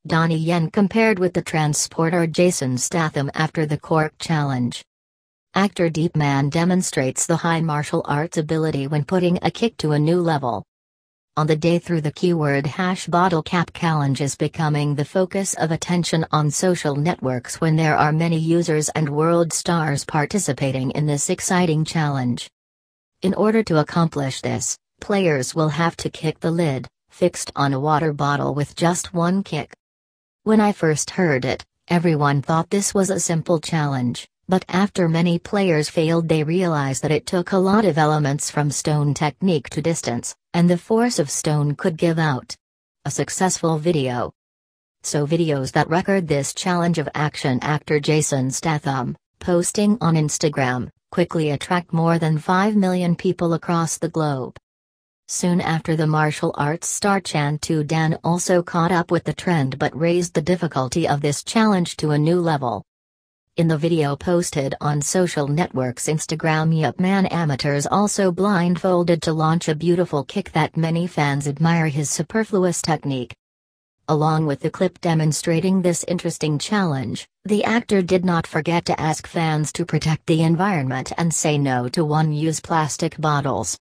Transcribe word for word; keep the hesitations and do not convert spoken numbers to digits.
Donnie Yen compared with the transporter Jason Statham after the cork challenge. Actor Deep Man demonstrates the high martial arts ability when putting a kick to a new level. On the day through the keyword hash bottle cap challenge is becoming the focus of attention on social networks when there are many users and world stars participating in this exciting challenge. In order to accomplish this, players will have to kick the lid, fixed on a water bottle with just one kick. When I first heard it, everyone thought this was a simple challenge, but after many players failed they realized that it took a lot of elements from stone technique to distance, and the force of stone could give out. A successful video. So videos that record this challenge of action actor Jason Statham, posting on Instagram, quickly attract more than five million people across the globe. Soon after the martial arts star Chan Tu-Dan also caught up with the trend but raised the difficulty of this challenge to a new level. In the video posted on social networks Instagram, Yup Man amateurs also blindfolded to launch a beautiful kick that many fans admire his superfluous technique. Along with the clip demonstrating this interesting challenge, the actor did not forget to ask fans to protect the environment and say no to one-use plastic bottles.